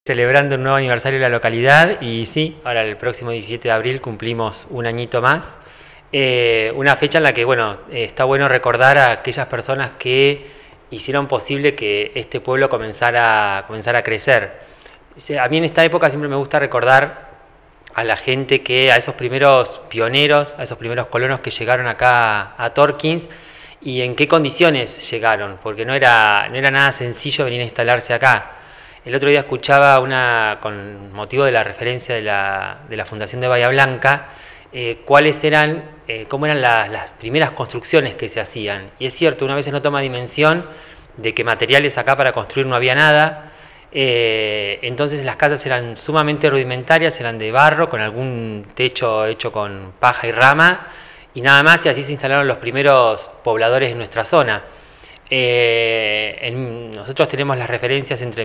celebrando un nuevo aniversario de la localidad y sí, ahora el próximo 17 de abril cumplimos un añito más. Una fecha en la que, bueno, está bueno recordar a aquellas personas que hicieron posible que este pueblo comenzara a crecer. A mí en esta época siempre me gusta recordar a la gente a esos primeros pioneros, a esos primeros colonos que llegaron acá a Torkins y en qué condiciones llegaron, porque no era nada sencillo venir a instalarse acá. El otro día escuchaba con motivo de la referencia de la Fundación de Bahía Blanca, cómo eran las primeras construcciones que se hacían. Y es cierto, una vez no toma dimensión de que materiales acá para construir no había nada. Entonces las casas eran sumamente rudimentarias, eran de barro, con algún techo hecho con paja y rama, y nada más, y así se instalaron los primeros pobladores en nuestra zona. Nosotros tenemos las referencias entre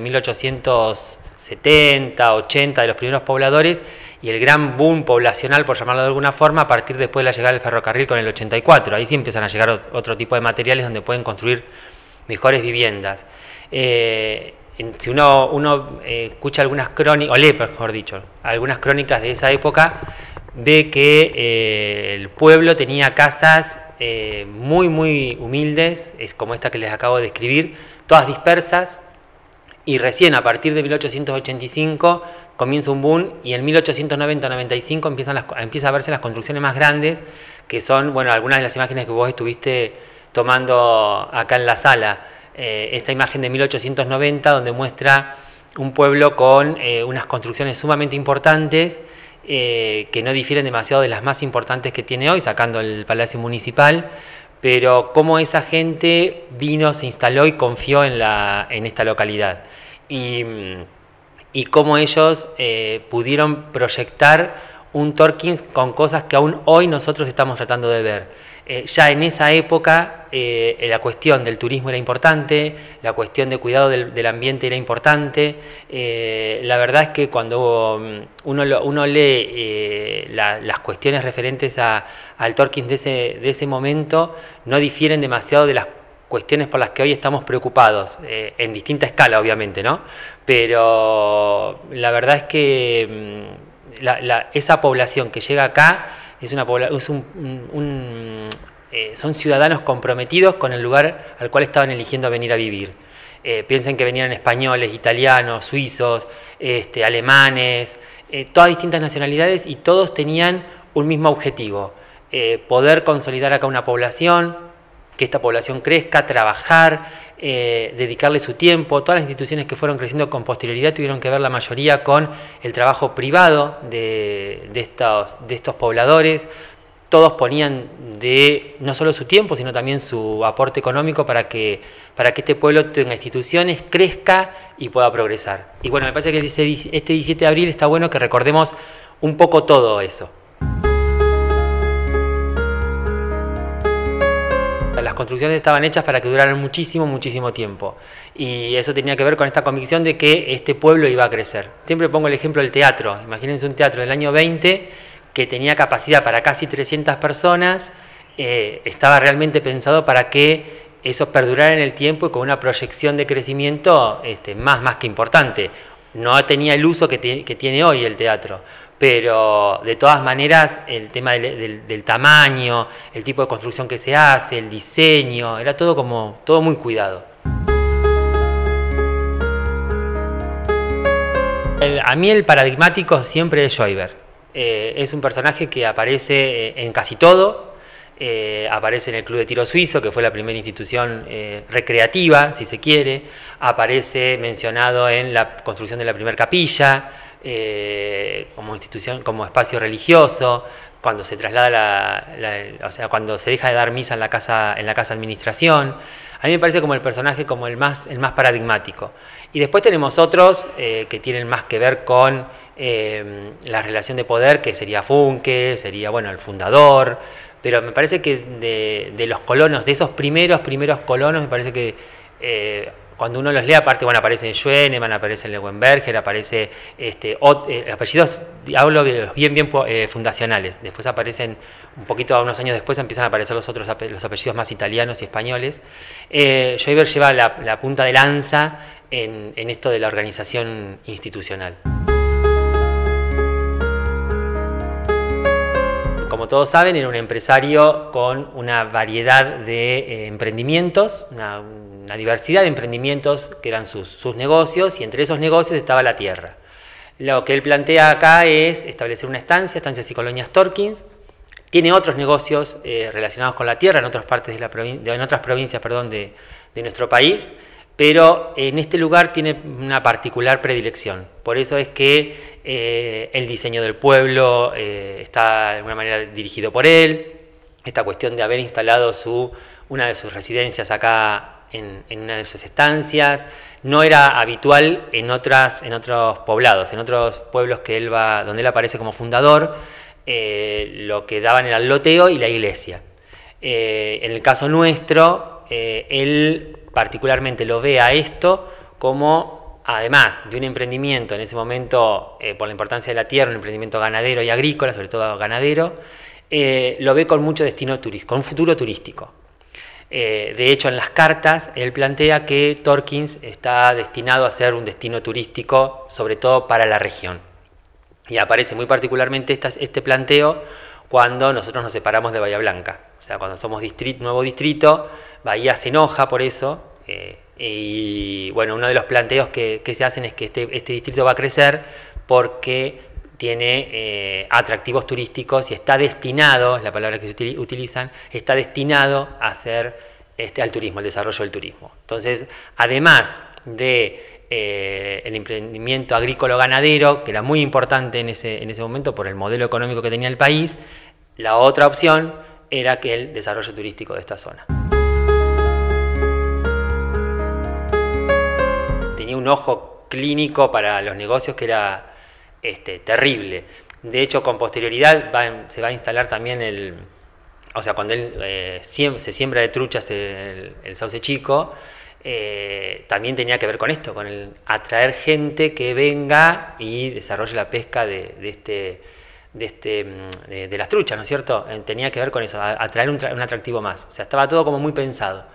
1870, 80 de los primeros pobladores y el gran boom poblacional, por llamarlo de alguna forma, a partir después de la llegada del ferrocarril con el 84. Ahí sí empiezan a llegar otro tipo de materiales donde pueden construir mejores viviendas. Si uno escucha algunas crónicas, o lee, mejor dicho, algunas crónicas de esa época, ve que el pueblo tenía casas muy humildes, como esta que les acabo de describir, todas dispersas, y recién a partir de 1885 comienza un boom, y en 1890-95 empieza a verse las construcciones más grandes, que son, bueno, algunas de las imágenes que vos estuviste tomando acá en la sala. Esta imagen de 1890 donde muestra un pueblo con unas construcciones sumamente importantes, que no difieren demasiado de las más importantes que tiene hoy, sacando el Palacio Municipal, pero cómo esa gente vino, se instaló y confió en esta localidad. Y cómo ellos pudieron proyectar un Torkins con cosas que aún hoy nosotros estamos tratando de ver. Ya en esa época la cuestión del turismo era importante, la cuestión de cuidado del ambiente era importante. La verdad es que cuando uno lee las cuestiones referentes al Torkins de ese momento, no difieren demasiado de las cuestiones por las que hoy estamos preocupados, en distinta escala obviamente, ¿no? Pero la verdad es que esa población que llega acá son ciudadanos comprometidos con el lugar al cual estaban eligiendo venir a vivir. Piensen que venían españoles, italianos, suizos, alemanes, todas distintas nacionalidades, y todos tenían un mismo objetivo: poder consolidar acá una población, que esta población crezca, trabajar, dedicarle su tiempo. Todas las instituciones que fueron creciendo con posterioridad tuvieron que ver la mayoría con el trabajo privado de estos pobladores. Todos ponían no solo su tiempo, sino también su aporte económico para que este pueblo tenga instituciones, crezca y pueda progresar. Y bueno, me parece que este 17 de abril está bueno que recordemos un poco todo eso. Las construcciones estaban hechas para que duraran muchísimo tiempo, y eso tenía que ver con esta convicción de que este pueblo iba a crecer. Siempre pongo el ejemplo del teatro. Imagínense un teatro del año 20 que tenía capacidad para casi 300 personas, estaba realmente pensado para que eso perdurara en el tiempo y con una proyección de crecimiento más que importante. No tenía el uso que tiene hoy el teatro, pero de todas maneras el tema del tamaño, el tipo de construcción que se hace, el diseño, era todo muy cuidado. A mí el paradigmático siempre es Joyver. Es un personaje que aparece en casi todo. Aparece en el Club de Tiro Suizo, que fue la primera institución recreativa, si se quiere. Aparece mencionado en la construcción de la primera capilla, como institución, como espacio religioso, cuando se traslada cuando se deja de dar misa en la casa administración. A mí me parece como el personaje como el más paradigmático. Y después tenemos otros que tienen más que ver con la relación de poder, que sería Funke, sería, bueno, el fundador. Pero me parece que de los colonos, de esos primeros colonos, me parece que cuando uno los lee, aparte, bueno, aparece Schwenemann, aparece Leuenberger, aparece apellidos, hablo de los bien fundacionales. Después aparecen, un poquito, unos años después, empiezan a aparecer los apellidos más italianos y españoles. Joyver lleva la punta de lanza en esto de la organización institucional. Como todos saben, era un empresario con una variedad de emprendimientos, una diversidad de emprendimientos que eran sus negocios, y entre esos negocios estaba la tierra. Lo que él plantea acá es establecer una estancia, Estancias y Colonias Torkins. Tiene otros negocios relacionados con la tierra en otras partes en otras provincias, de nuestro país, pero en este lugar tiene una particular predilección. Por eso es que el diseño del pueblo está de alguna manera dirigido por él. Esta cuestión de haber instalado una de sus residencias acá en una de sus estancias no era habitual en otros poblados, en otros pueblos donde él aparece como fundador. Lo que daban era el loteo y la iglesia. En el caso nuestro, él particularmente lo ve a esto como, además de un emprendimiento en ese momento, por la importancia de la tierra, un emprendimiento ganadero y agrícola, sobre todo ganadero, lo ve con mucho destino turístico, con un futuro turístico. De hecho, en las cartas él plantea que Torkins está destinado a ser un destino turístico, sobre todo para la región. Y aparece muy particularmente este planteo cuando nosotros nos separamos de Bahía Blanca. O sea, cuando somos nuevo distrito, Bahía se enoja por eso. Y bueno, uno de los planteos que se hacen es que este distrito va a crecer porque tiene atractivos turísticos y está destinado, es la palabra que se utilizan, está destinado a ser al turismo, al desarrollo del turismo. Entonces, además de el emprendimiento agrícola-ganadero, que era muy importante en ese momento por el modelo económico que tenía el país, la otra opción era que el desarrollo turístico de esta zona. Tenía un ojo clínico para los negocios que era terrible. De hecho, con posterioridad se va a instalar también o sea, cuando él se siembra de truchas el Sauce Chico, también tenía que ver con esto, con el atraer gente que venga y desarrolle la pesca de las truchas, ¿no es cierto? Tenía que ver con eso, atraer un atractivo más. O sea, estaba todo como muy pensado.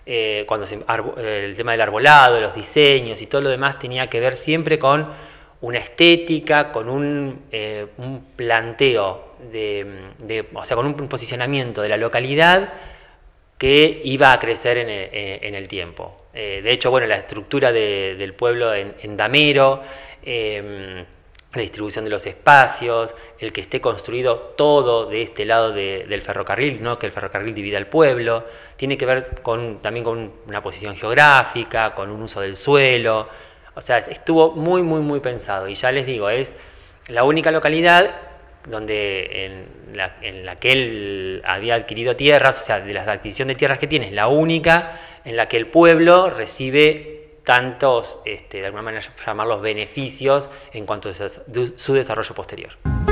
El tema del arbolado, los diseños y todo lo demás tenía que ver siempre con una estética, con un planteo, o sea, con un posicionamiento de la localidad que iba a crecer en el tiempo. De hecho, bueno, la estructura del pueblo en damero, la distribución de los espacios, el que esté construido todo de este lado del ferrocarril, ¿no? Que el ferrocarril divida el pueblo, tiene que ver también con una posición geográfica, con un uso del suelo. O sea, estuvo muy, muy, muy pensado. Y ya les digo, es la única localidad en la que él había adquirido tierras, o sea, de la adquisición de tierras que tiene, es la única en la que el pueblo recibe tantos, de alguna manera llamarlos beneficios en cuanto a su desarrollo posterior.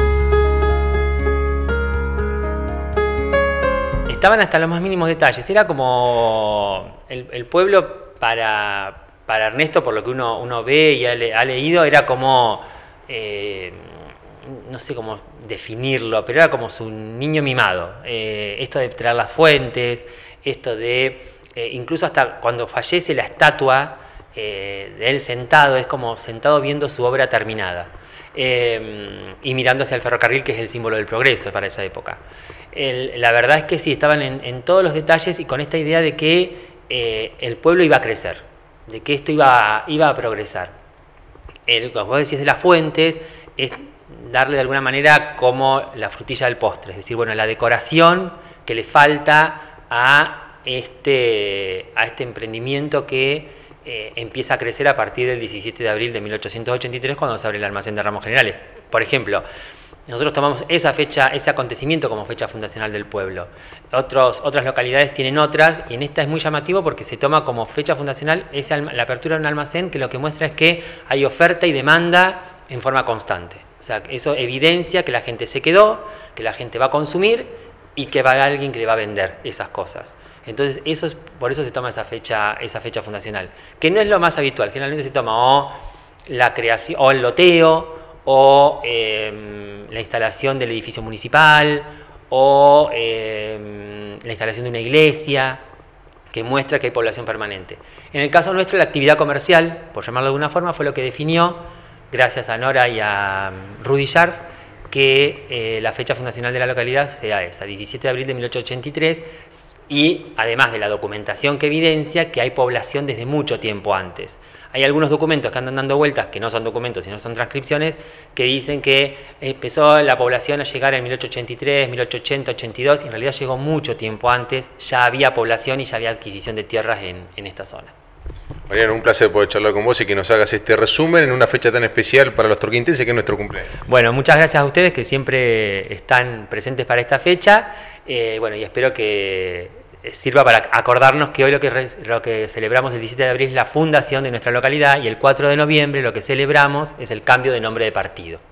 Estaban hasta los más mínimos detalles, era como el pueblo para Ernesto, por lo que uno ve y ha leído, era como, no sé cómo definirlo, pero era como su niño mimado. Esto de traer las fuentes, esto de, incluso hasta cuando fallece la estatua de él sentado, es como sentado viendo su obra terminada. Y mirando hacia el ferrocarril, que es el símbolo del progreso para esa época. La verdad es que sí, estaban en todos los detalles y con esta idea de que el pueblo iba a crecer, de que esto iba a progresar. Como vos decís de las fuentes, es darle de alguna manera como la frutilla del postre, es decir, bueno, la decoración que le falta a este emprendimiento que empieza a crecer a partir del 17 de abril de 1883, cuando se abre el almacén de ramos generales. Por ejemplo, nosotros tomamos esa fecha, ese acontecimiento como fecha fundacional del pueblo. Otras localidades tienen otras, y en esta es muy llamativo porque se toma como fecha fundacional la apertura de un almacén, que lo que muestra es que hay oferta y demanda en forma constante. O sea, eso evidencia que la gente se quedó, que la gente va a consumir y que va a haber alguien que le va a vender esas cosas. Entonces, por eso se toma esa fecha fundacional, que no es lo más habitual. Generalmente se toma o la creación, o el loteo, o la instalación del edificio municipal, o la instalación de una iglesia. que muestra que hay población permanente. En el caso nuestro, la actividad comercial, por llamarlo de alguna forma, fue lo que definió, gracias a Nora y a Rudy Scharf, que la fecha fundacional de la localidad sea esa, 17 de abril de 1883, y además de la documentación que evidencia que hay población desde mucho tiempo antes. Hay algunos documentos que andan dando vueltas, que no son documentos, sino son transcripciones, que dicen que empezó la población a llegar en 1883, 1880, 82, y en realidad llegó mucho tiempo antes, ya había población y ya había adquisición de tierras en esta zona. Mariano, un placer poder charlar con vos y que nos hagas este resumen en una fecha tan especial para los torquentenses que es nuestro cumpleaños. Bueno, muchas gracias a ustedes que siempre están presentes para esta fecha, bueno, y espero que sirva para acordarnos que hoy lo que celebramos el 17 de abril es la fundación de nuestra localidad y el 4 de noviembre lo que celebramos es el cambio de nombre de partido.